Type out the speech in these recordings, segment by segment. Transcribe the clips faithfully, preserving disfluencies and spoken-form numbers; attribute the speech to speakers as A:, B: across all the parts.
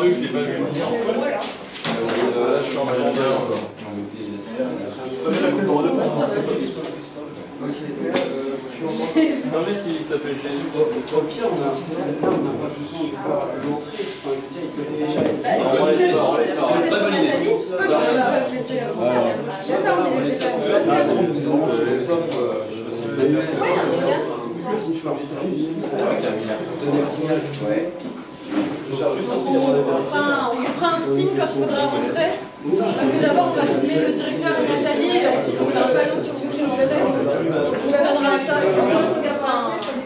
A: oui, je l'ai pas vu. Euh, là, je suis en train de... Un mec qui s'appelle Jésus.
B: Au pire, on a là, on n'a pas besoin de faire l'entrée. Enfin, je veux dire, il peut déjà être.
C: Bah, si vous êtes sur Nathalie, on peut laisser la bouteille. D'accord, mais les laisser la bouteille. Oui, il y a un milliard.
B: C'est vrai qu'il y a un milliard. Donner le signal. Ouais.
C: On fera un, on fera un signe quand il faudra rentrer. Parce que d'abord, on va filmer le directeur et Nathalie, et ensuite on fait un panneau sur vous qui rentrez. On vous donnera un tas, et comme ça, on regardera un.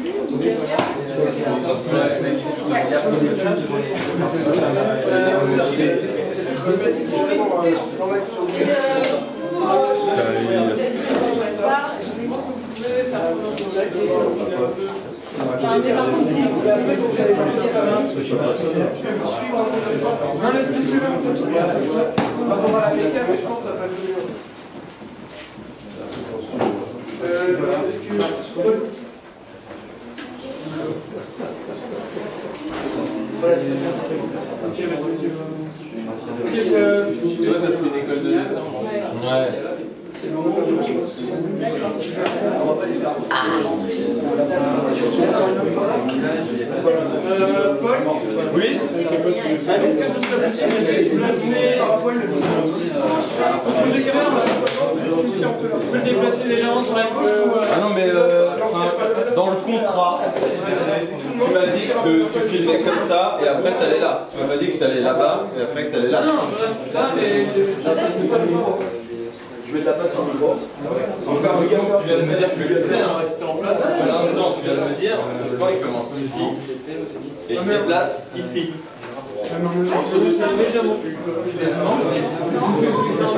C: Enfin, mais par contre, si vous voulez, vous faites partie.
D: Non, laisse-le par rapport à la méca, mais je pense que ça va pas devenir. Euh, est-ce que. Voilà, j'ai bien fait. Ok, merci monsieur. Ok, euh.
A: Toi, t'as fait une école de dessin. Ouais.
D: C'est le moment où on va pas les faire. Euh, Paul?
A: Oui.
D: Est-ce que ce serait possible de déplacer par rapport à le on peut le déplacer légèrement sur la gauche ou euh...
A: Ah non, mais euh, dans le contrat, tu m'as dit que tu filmais comme ça et après t'allais là. Tu m'as pas dit que t'allais là-bas et après que t'allais là.
D: Non, je reste là, mais ça c'est pas le micro.
A: Je mets ta patte sur le micro. Enfin, regarde, tu viens de me dire que le fait en restant en place. Non, tu viens de me dire, quand il commence ici et il se déplace ici.
D: Légèrement.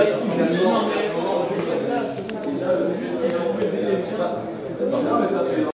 A: Finalement,